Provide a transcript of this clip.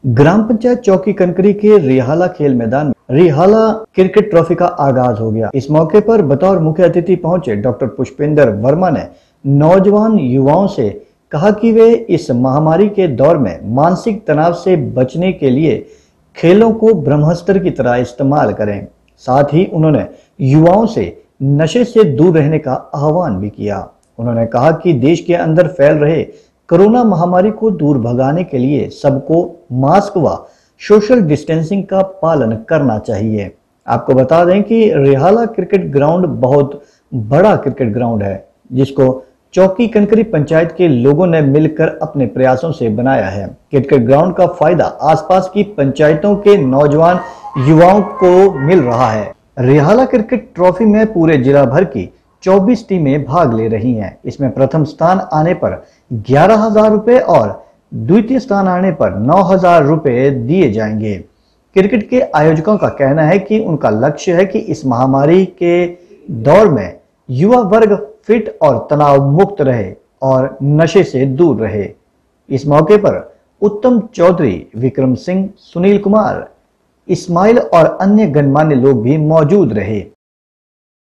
ग्राम पंचायत चौकी कनकरी के रिहाला खेल मैदान में रिहाला क्रिकेट ट्रॉफी का आगाज हो गया। इस मौके पर बतौर मुख्य अतिथि पहुंचे डॉक्टर पुष्पेंद्र वर्मा ने नौजवान युवाओं से कहा कि वे इस महामारी के दौर में मानसिक तनाव से बचने के लिए खेलों को ब्रह्मास्त्र की तरह इस्तेमाल करें। साथ ही उन्होंने युवाओं से नशे से दूर रहने का आह्वान भी किया। उन्होंने कहा कि देश के अंदर फैल रहे कोरोना महामारी को दूर भगाने के लिए सबको मास्क व सोशल डिस्टेंसिंग का पालन करना चाहिए। आपको बता दें कि रिहाला क्रिकेट ग्राउंड बहुत बड़ा क्रिकेट ग्राउंड है, जिसको चौकी कनकरी पंचायत के लोगों ने मिलकर अपने प्रयासों से बनाया है। क्रिकेट ग्राउंड का फायदा आसपास की पंचायतों के नौजवान युवाओं को मिल रहा है। रिहाला क्रिकेट ट्रॉफी में पूरे जिला भर की 24 टीमें भाग ले रही हैं। इसमें प्रथम स्थान आने पर 11,000 रुपए और द्वितीय स्थान आने पर 9,000 रुपए दिए जाएंगे। क्रिकेट के आयोजकों का कहना है कि उनका लक्ष्य है कि इस महामारी के दौर में युवा वर्ग फिट और तनाव मुक्त रहे और नशे से दूर रहे। इस मौके पर उत्तम चौधरी, विक्रम सिंह, सुनील कुमार, इस्माइल और अन्य गणमान्य लोग भी मौजूद रहे।